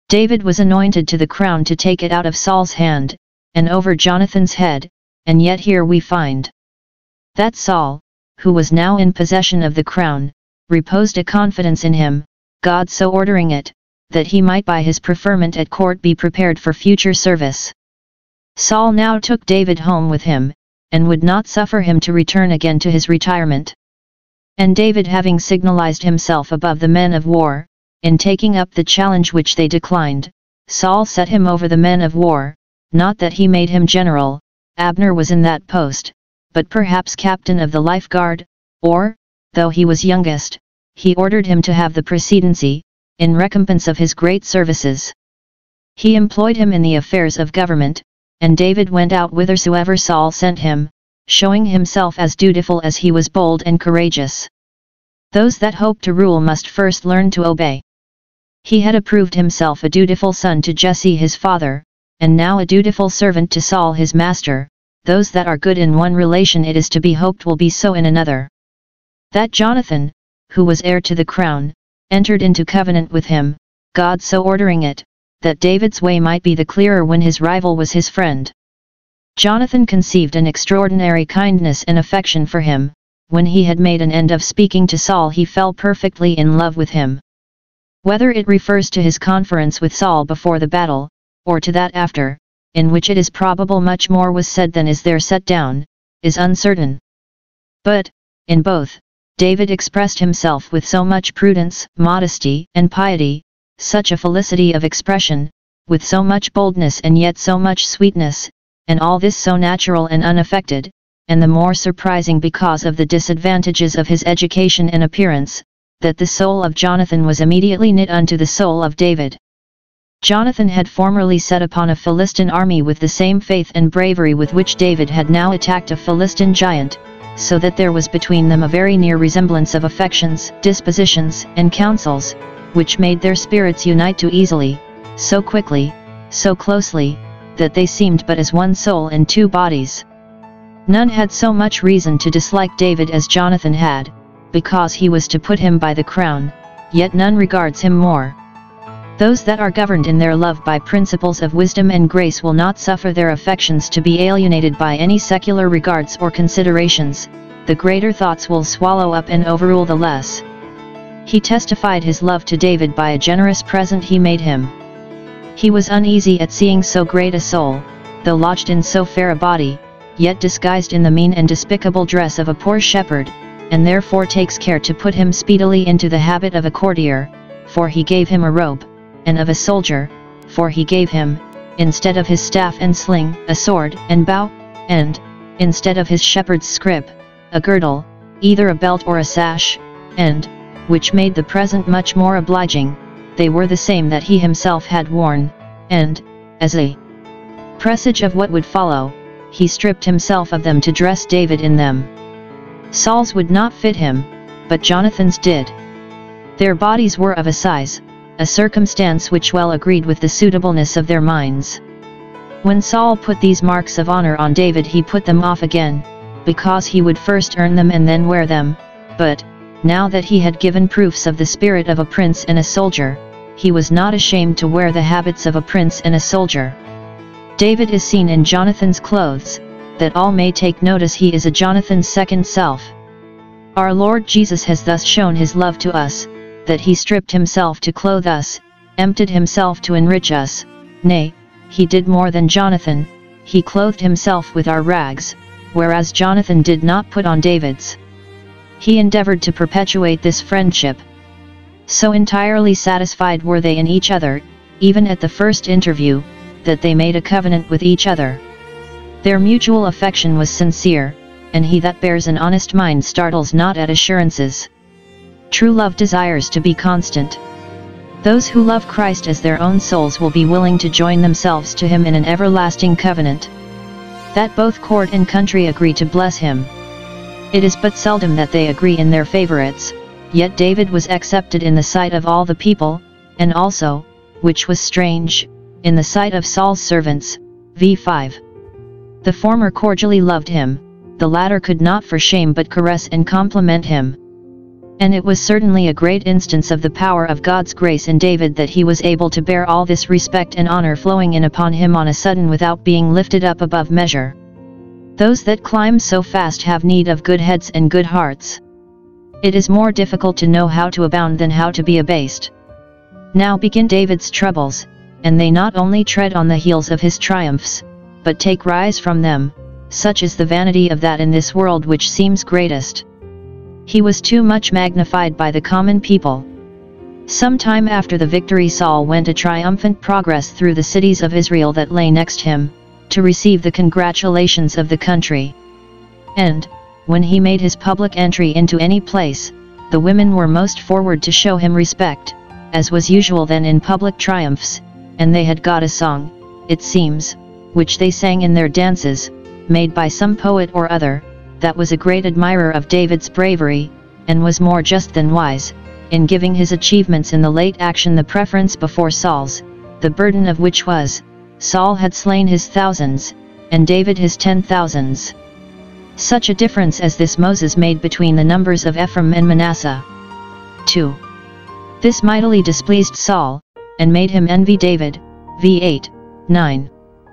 David was anointed to the crown to take it out of Saul's hand, and over Jonathan's head, and yet here we find that Saul, who was now in possession of the crown, reposed a confidence in him, God so ordering it, that he might by his preferment at court be prepared for future service. Saul now took David home with him, and would not suffer him to return again to his retirement. And David, having signalized himself above the men of war, in taking up the challenge which they declined, Saul set him over the men of war, not that he made him general, Abner was in that post, but perhaps captain of the life guard, or, though he was youngest, he ordered him to have the precedency, in recompense of his great services. He employed him in the affairs of government, and David went out whithersoever Saul sent him, showing himself as dutiful as he was bold and courageous. Those that hope to rule must first learn to obey. He had approved himself a dutiful son to Jesse his father, and now a dutiful servant to Saul his master. Those that are good in one relation it is to be hoped will be so in another. That Jonathan, who was heir to the crown, entered into covenant with him, God so ordering it, that David's way might be the clearer when his rival was his friend. Jonathan conceived an extraordinary kindness and affection for him. When he had made an end of speaking to Saul, he fell perfectly in love with him. Whether it refers to his conference with Saul before the battle, or to that after, in which it is probable much more was said than is there set down, is uncertain. But, in both, David expressed himself with so much prudence, modesty, and piety, such a felicity of expression, with so much boldness and yet so much sweetness, and all this so natural and unaffected, and the more surprising because of the disadvantages of his education and appearance, that the soul of Jonathan was immediately knit unto the soul of David. Jonathan had formerly set upon a Philistine army with the same faith and bravery with which David had now attacked a Philistine giant, so that there was between them a very near resemblance of affections, dispositions, and counsels, which made their spirits unite too easily, so quickly, so closely, that they seemed but as one soul in two bodies. None had so much reason to dislike David as Jonathan had, because he was to put him by the crown, yet none regards him more. Those that are governed in their love by principles of wisdom and grace will not suffer their affections to be alienated by any secular regards or considerations. The greater thoughts will swallow up and overrule the less. He testified his love to David by a generous present he made him. He was uneasy at seeing so great a soul, though lodged in so fair a body, yet disguised in the mean and despicable dress of a poor shepherd, and therefore takes care to put him speedily into the habit of a courtier, for he gave him a robe, and of a soldier, for he gave him, instead of his staff and sling, a sword and bow, and, instead of his shepherd's scrip, a girdle, either a belt or a sash, and, which made the present much more obliging, they were the same that he himself had worn, and, as a presage of what would follow, he stripped himself of them to dress David in them. Saul's would not fit him, but Jonathan's did. Their bodies were of a size, a circumstance which well agreed with the suitableness of their minds. When Saul put these marks of honor on David, he put them off again, because he would first earn them and then wear them, but, now that he had given proofs of the spirit of a prince and a soldier, he was not ashamed to wear the habits of a prince and a soldier. David is seen in Jonathan's clothes, that all may take notice he is a Jonathan's second self. Our Lord Jesus has thus shown his love to us, that he stripped himself to clothe us, emptied himself to enrich us, nay, he did more than Jonathan, he clothed himself with our rags, whereas Jonathan did not put on David's. He endeavored to perpetuate this friendship. So entirely satisfied were they in each other, even at the first interview, that they made a covenant with each other. Their mutual affection was sincere, and he that bears an honest mind startles not at assurances. True love desires to be constant. Those who love Christ as their own souls will be willing to join themselves to him in an everlasting covenant. That both court and country agree to bless him. It is but seldom that they agree in their favorites, yet David was accepted in the sight of all the people, and also, which was strange, in the sight of Saul's servants. v. 5. The former cordially loved him, the latter could not for shame but caress and compliment him. And it was certainly a great instance of the power of God's grace in David that he was able to bear all this respect and honor flowing in upon him on a sudden without being lifted up above measure. Those that climb so fast have need of good heads and good hearts. It is more difficult to know how to abound than how to be abased. Now begin David's troubles, and they not only tread on the heels of his triumphs, but take rise from them. Such is the vanity of that in this world which seems greatest. He was too much magnified by the common people. Some time after the victory Saul went a triumphant progress through the cities of Israel that lay next him, to receive the congratulations of the country. And, when he made his public entry into any place, the women were most forward to show him respect, as was usual then in public triumphs, and they had got a song, it seems, which they sang in their dances, made by some poet or other, that was a great admirer of David's bravery, and was more just than wise, in giving his achievements in the late action the preference before Saul's, the burden of which was, Saul had slain his thousands, and David his 10,000s. Such a difference as this Moses made between the numbers of Ephraim and Manasseh. 2. This mightily displeased Saul, and made him envy David. v. 8:9.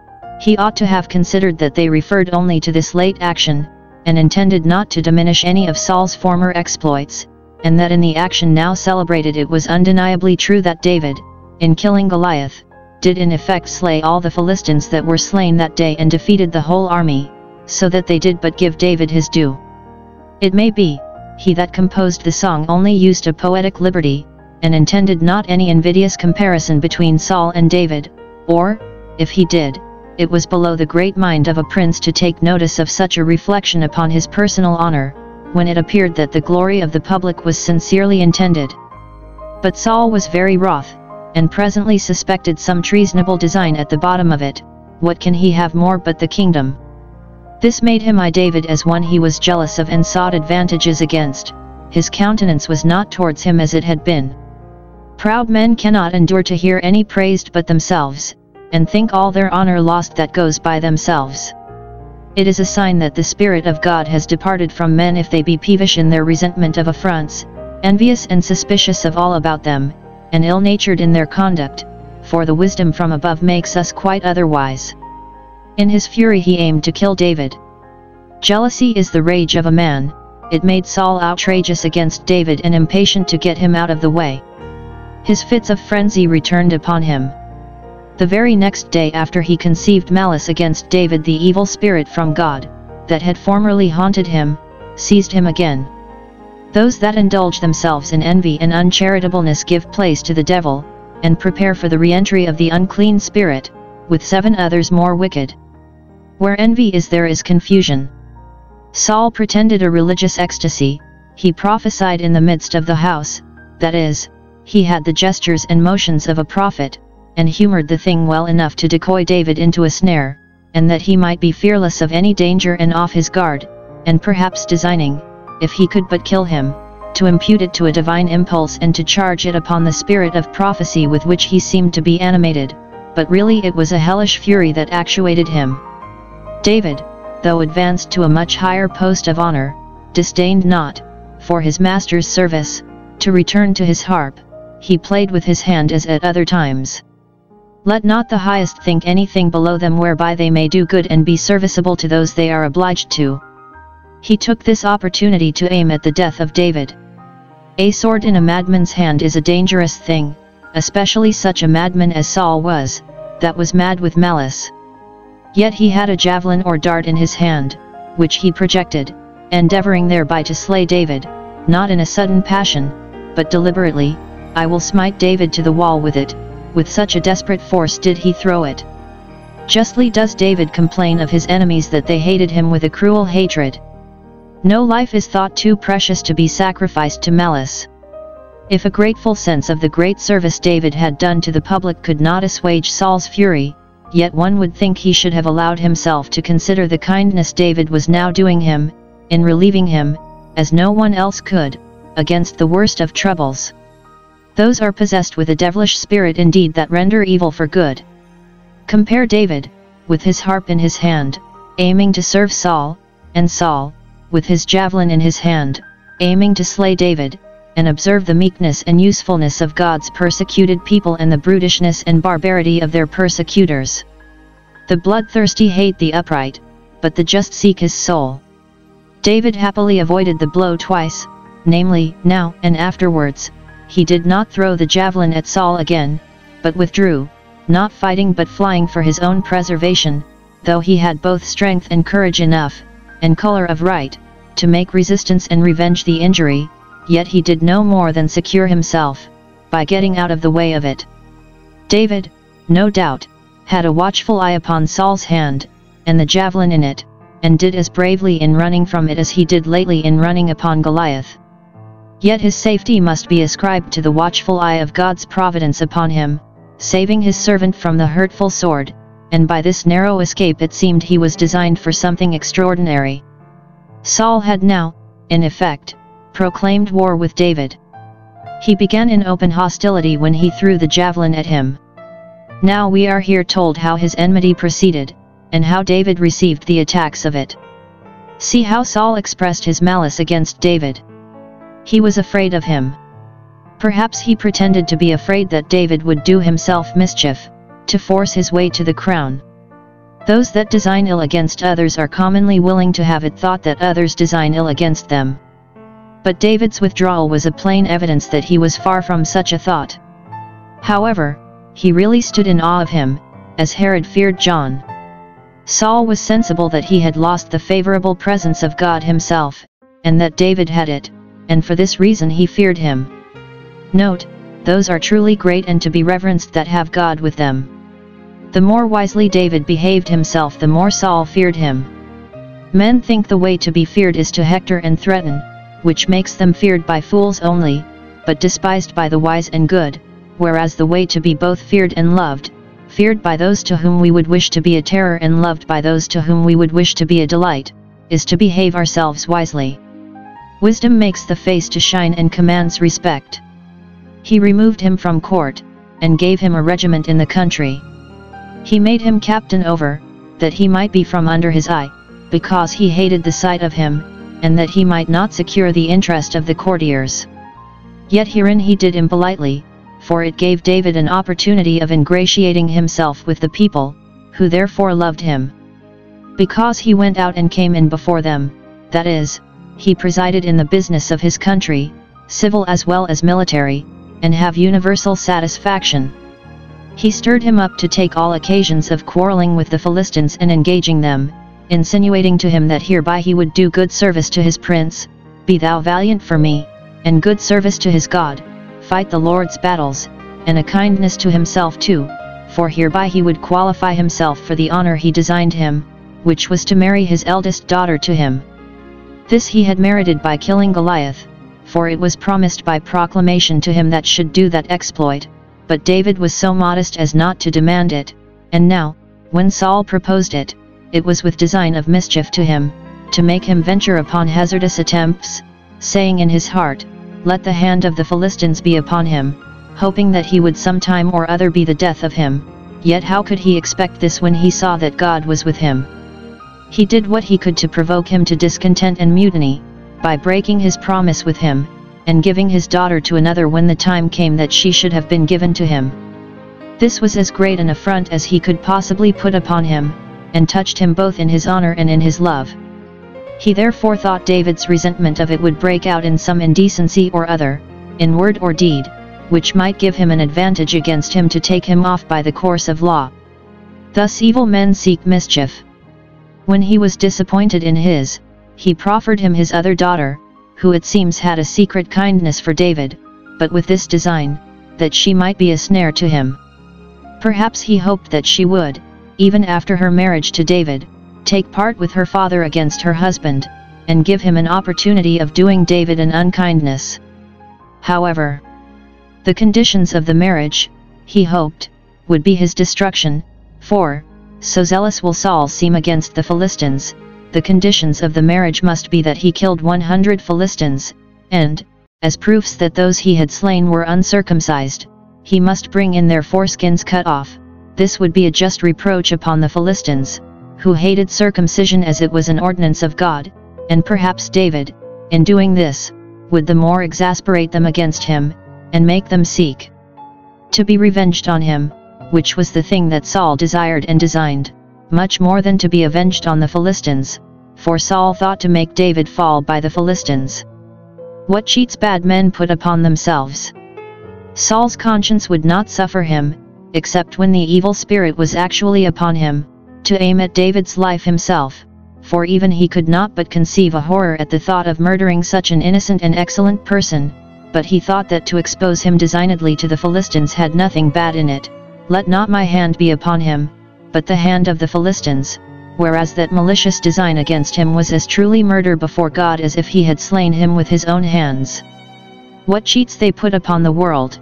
He ought to have considered that they referred only to this late action, and intended not to diminish any of Saul's former exploits, and that in the action now celebrated it was undeniably true that David, in killing Goliath, did in effect slay all the Philistines that were slain that day and defeated the whole army, so that they did but give David his due. It may be, he that composed the song only used a poetic liberty, and intended not any invidious comparison between Saul and David, or, if he did, it was below the great mind of a prince to take notice of such a reflection upon his personal honor, when it appeared that the glory of the public was sincerely intended. But Saul was very wroth, and presently suspected some treasonable design at the bottom of it. What can he have more but the kingdom? This made him eye David as one he was jealous of and sought advantages against. His countenance was not towards him as it had been. Proud men cannot endure to hear any praised but themselves, and think all their honor lost that goes by themselves. It is a sign that the Spirit of God has departed from men if they be peevish in their resentment of affronts, envious and suspicious of all about them, and ill-natured in their conduct, for the wisdom from above makes us quite otherwise. In his fury he aimed to kill David. Jealousy is the rage of a man. It made Saul outrageous against David and impatient to get him out of the way. His fits of frenzy returned upon him. The very next day after he conceived malice against David, the evil spirit from God, that had formerly haunted him, seized him again. Those that indulge themselves in envy and uncharitableness give place to the devil, and prepare for the re-entry of the unclean spirit, with 7 others more wicked. Where envy is there is confusion. Saul pretended a religious ecstasy. He prophesied in the midst of the house, that is, he had the gestures and motions of a prophet, and humored the thing well enough to decoy David into a snare, and that he might be fearless of any danger and off his guard, and perhaps designing, if he could but kill him, to impute it to a divine impulse and to charge it upon the spirit of prophecy with which he seemed to be animated, but really it was a hellish fury that actuated him. David, though advanced to a much higher post of honor, disdained not, for his master's service, to return to his harp. He played with his hand as at other times. Let not the highest think anything below them whereby they may do good and be serviceable to those they are obliged to. He took this opportunity to aim at the death of David. A sword in a madman's hand is a dangerous thing, especially such a madman as Saul was, that was mad with malice. Yet he had a javelin or dart in his hand, which he projected, endeavoring thereby to slay David, not in a sudden passion, but deliberately. I will smite David to the wall with it. With such a desperate force did he throw it. Justly does David complain of his enemies that they hated him with a cruel hatred. No life is thought too precious to be sacrificed to malice. If a grateful sense of the great service David had done to the public could not assuage Saul's fury, yet one would think he should have allowed himself to consider the kindness David was now doing him, in relieving him, as no one else could, against the worst of troubles. Those are possessed with a devilish spirit indeed that render evil for good. Compare David, with his harp in his hand, aiming to serve Saul, and Saul, with his javelin in his hand, aiming to slay David, and observe the meekness and usefulness of God's persecuted people and the brutishness and barbarity of their persecutors. The bloodthirsty hate the upright, but the just seek his soul. David happily avoided the blow twice, namely, now and afterwards. He did not throw the javelin at Saul again, but withdrew, not fighting but flying for his own preservation, though he had both strength and courage enough, and color of right, to make resistance and revenge the injury, yet he did no more than secure himself, by getting out of the way of it. David, no doubt, had a watchful eye upon Saul's hand, and the javelin in it, and did as bravely in running from it as he did lately in running upon Goliath. Yet his safety must be ascribed to the watchful eye of God's providence upon him, saving his servant from the hurtful sword, and by this narrow escape it seemed he was designed for something extraordinary. Saul had now, in effect, proclaimed war with David. He began in open hostility when he threw the javelin at him. Now we are here told how his enmity proceeded, and how David received the attacks of it. See how Saul expressed his malice against David. He was afraid of him. Perhaps he pretended to be afraid that David would do himself mischief, to force his way to the crown. Those that design ill against others are commonly willing to have it thought that others design ill against them. But David's withdrawal was a plain evidence that he was far from such a thought. However, he really stood in awe of him, as Herod feared John. Saul was sensible that he had lost the favorable presence of God himself, and that David had it, and for this reason he feared him. Note, those are truly great and to be reverenced that have God with them. The more wisely David behaved himself, the more Saul feared him. Men think the way to be feared is to hector and threaten, which makes them feared by fools only, but despised by the wise and good, whereas the way to be both feared and loved, feared by those to whom we would wish to be a terror and loved by those to whom we would wish to be a delight, is to behave ourselves wisely. Wisdom makes the face to shine and commands respect. He removed him from court, and gave him a regiment in the country. He made him captain over, that he might be from under his eye, because he hated the sight of him, and that he might not secure the interest of the courtiers. Yet herein he did impolitely, for it gave David an opportunity of ingratiating himself with the people, who therefore loved him. Because he went out and came in before them, that is, he presided in the business of his country, civil as well as military, and have universal satisfaction. He stirred him up to take all occasions of quarreling with the Philistines and engaging them, insinuating to him that hereby he would do good service to his prince, be thou valiant for me, and good service to his God, fight the Lord's battles, and a kindness to himself too, for hereby he would qualify himself for the honor he designed him, which was to marry his eldest daughter to him. This he had merited by killing Goliath, for it was promised by proclamation to him that should do that exploit, but David was so modest as not to demand it, and now, when Saul proposed it, it was with design of mischief to him, to make him venture upon hazardous attempts, saying in his heart, "Let the hand of the Philistines be upon him," hoping that he would some time or other be the death of him. Yet how could he expect this when he saw that God was with him? He did what he could to provoke him to discontent and mutiny, by breaking his promise with him, and giving his daughter to another when the time came that she should have been given to him. This was as great an affront as he could possibly put upon him, and touched him both in his honor and in his love. He therefore thought David's resentment of it would break out in some indecency or other, in word or deed, which might give him an advantage against him to take him off by the course of law. Thus evil men seek mischief. When he was disappointed in his, he proffered him his other daughter, who it seems had a secret kindness for David, but with this design, that she might be a snare to him. Perhaps he hoped that she would, even after her marriage to David, take part with her father against her husband, and give him an opportunity of doing David an unkindness. However, the conditions of the marriage, he hoped, would be his destruction, for, so zealous will Saul seem against the Philistines, the conditions of the marriage must be that he killed 100 Philistines, and, as proofs that those he had slain were uncircumcised, he must bring in their foreskins cut off. This would be a just reproach upon the Philistines, who hated circumcision as it was an ordinance of God, and perhaps David, in doing this, would the more exasperate them against him, and make them seek to be revenged on him, which was the thing that Saul desired and designed, much more than to be avenged on the Philistines, for Saul thought to make David fall by the Philistines. What cheats bad men put upon themselves! Saul's conscience would not suffer him, except when the evil spirit was actually upon him, to aim at David's life himself, for even he could not but conceive a horror at the thought of murdering such an innocent and excellent person, but he thought that to expose him designedly to the Philistines had nothing bad in it. Let not my hand be upon him, but the hand of the Philistines, whereas that malicious design against him was as truly murder before God as if he had slain him with his own hands. What cheats they put upon the world!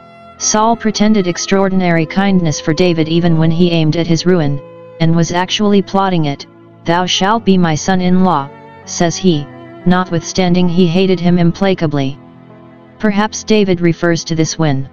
Saul pretended extraordinary kindness for David even when he aimed at his ruin, and was actually plotting it. "Thou shalt be my son-in-law," says he, notwithstanding he hated him implacably. Perhaps David refers to this when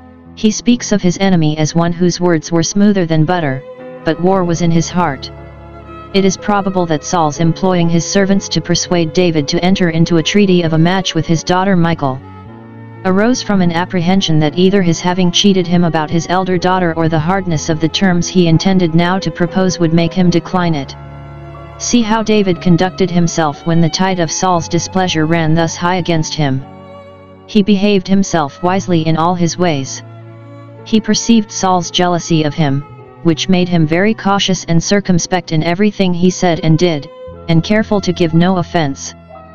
he speaks of his enemy as one whose words were smoother than butter, but war was in his heart. It is probable that Saul's employing his servants to persuade David to enter into a treaty of a match with his daughter Michal arose from an apprehension that either his having cheated him about his elder daughter or the hardness of the terms he intended now to propose would make him decline it. See how David conducted himself when the tide of Saul's displeasure ran thus high against him. He behaved himself wisely in all his ways. He perceived Saul's jealousy of him, which made him very cautious and circumspect in everything he said and did, and careful to give no offense.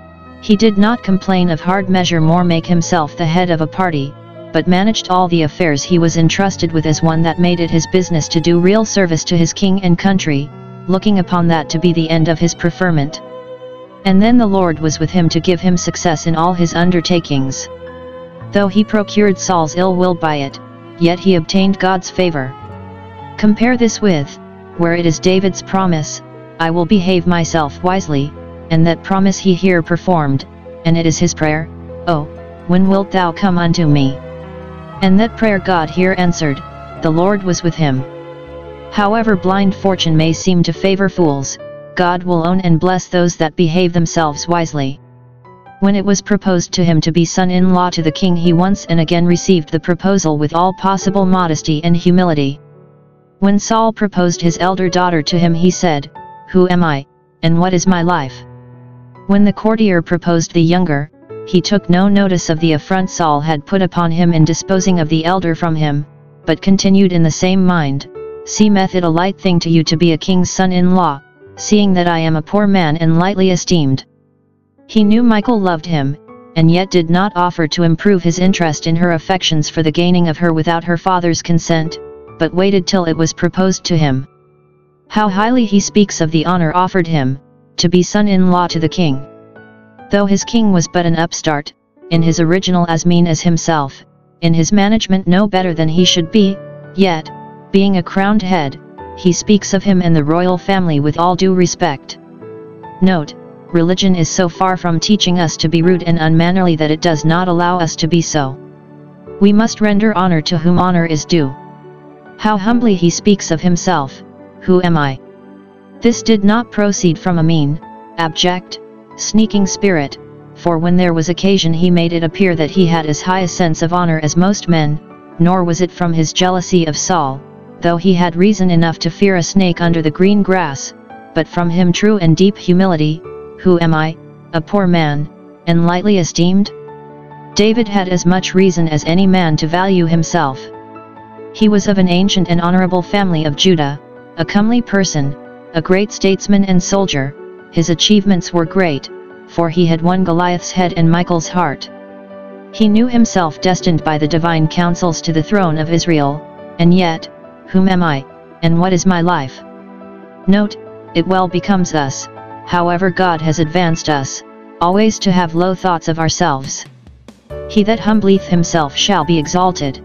He did not complain of hard measure nor make himself the head of a party, but managed all the affairs he was entrusted with as one that made it his business to do real service to his king and country, looking upon that to be the end of his preferment. And then the Lord was with him to give him success in all his undertakings. Though he procured Saul's ill will by it, yet he obtained God's favor. Compare this with, where it is David's promise, "I will behave myself wisely," and that promise he here performed, and it is his prayer, "Oh, when wilt thou come unto me?" And that prayer God here answered, the Lord was with him. However blind fortune may seem to favor fools, God will own and bless those that behave themselves wisely. When it was proposed to him to be son-in-law to the king, he once and again received the proposal with all possible modesty and humility. When Saul proposed his elder daughter to him, he said, "Who am I, and what is my life?" When the courtier proposed the younger, he took no notice of the affront Saul had put upon him in disposing of the elder from him, but continued in the same mind, "Seemeth it a light thing to you to be a king's son-in-law, seeing that I am a poor man and lightly esteemed." He knew Michal loved him, and yet did not offer to improve his interest in her affections for the gaining of her without her father's consent, but waited till it was proposed to him. How highly he speaks of the honor offered him, to be son-in-law to the king. Though his king was but an upstart, in his original as mean as himself, in his management no better than he should be, yet, being a crowned head, he speaks of him and the royal family with all due respect. Note, religion is so far from teaching us to be rude and unmannerly that it does not allow us to be so. We must render honor to whom honor is due. How humbly he speaks of himself, "Who am I?" This did not proceed from a mean, abject, sneaking spirit, for when there was occasion he made it appear that he had as high a sense of honor as most men, nor was it from his jealousy of Saul, though he had reason enough to fear a snake under the green grass, but from him true and deep humility. "Who am I, a poor man, and lightly esteemed?" David had as much reason as any man to value himself. He was of an ancient and honorable family of Judah, a comely person, a great statesman and soldier. His achievements were great, for he had won Goliath's head and Michal's heart. He knew himself destined by the divine counsels to the throne of Israel, and yet, whom am I, and what is my life? Note, it well becomes us, however God has advanced us, always to have low thoughts of ourselves. He that humbleth himself shall be exalted.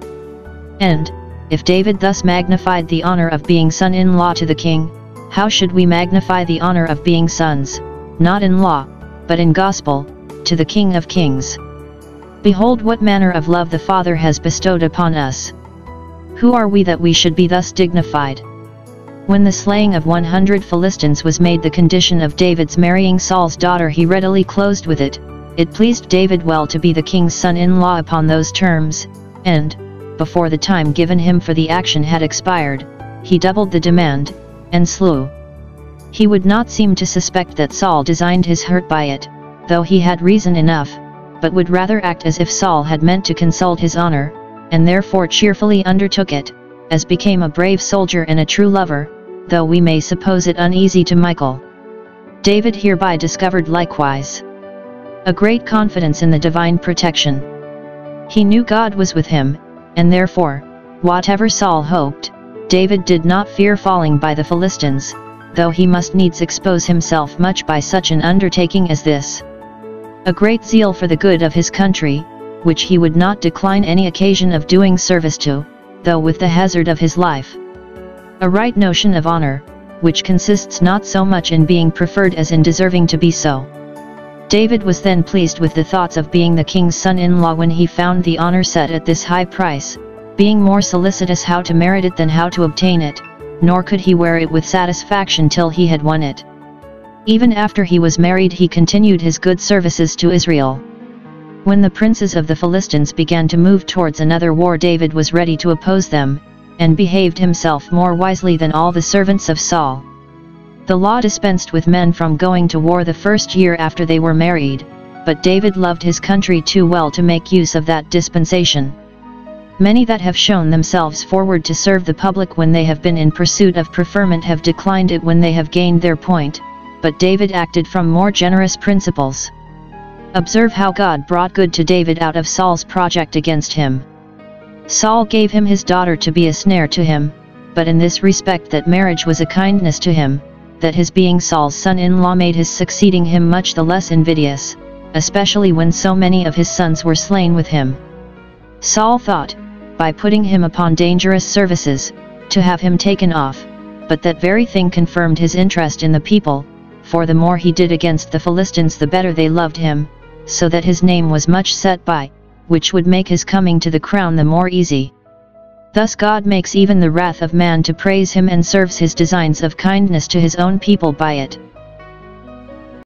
And, if David thus magnified the honor of being son-in-law to the king, how should we magnify the honor of being sons, not in law, but in gospel, to the King of kings? Behold what manner of love the Father has bestowed upon us. Who are we that we should be thus dignified? When the slaying of 100 Philistines was made the condition of David's marrying Saul's daughter, he readily closed with it, It pleased David well to be the king's son-in-law upon those terms, and, before the time given him for the action had expired, he doubled the demand, and slew. He would not seem to suspect that Saul designed his hurt by it, though he had reason enough, but would rather act as if Saul had meant to consult his honor, and therefore cheerfully undertook it, as became a brave soldier and a true lover, though we may suppose it uneasy to Michal. David hereby discovered likewise a great confidence in the divine protection. He knew God was with him, and therefore, whatever Saul hoped, David did not fear falling by the Philistines, though he must needs expose himself much by such an undertaking as this. A great zeal for the good of his country, which he would not decline any occasion of doing service to, though with the hazard of his life. A right notion of honor, which consists not so much in being preferred as in deserving to be so. David was then pleased with the thoughts of being the king's son-in-law when he found the honor set at this high price, being more solicitous how to merit it than how to obtain it, nor could he wear it with satisfaction till he had won it. Even after he was married he continued his good services to Israel. When the princes of the Philistines began to move towards another war, David was ready to oppose them, and behaved himself more wisely than all the servants of Saul. The law dispensed with men from going to war the first year after they were married, but David loved his country too well to make use of that dispensation. Many that have shown themselves forward to serve the public when they have been in pursuit of preferment have declined it when they have gained their point, but David acted from more generous principles. Observe how God brought good to David out of Saul's project against him. Saul gave him his daughter to be a snare to him, but in this respect that marriage was a kindness to him, that his being Saul's son-in-law made his succeeding him much the less invidious, especially when so many of his sons were slain with him. Saul thought, by putting him upon dangerous services, to have him taken off, but that very thing confirmed his interest in the people, for the more he did against the Philistines the better they loved him, so that his name was much set by, which would make his coming to the crown the more easy. Thus God makes even the wrath of man to praise him and serves his designs of kindness to his own people by it.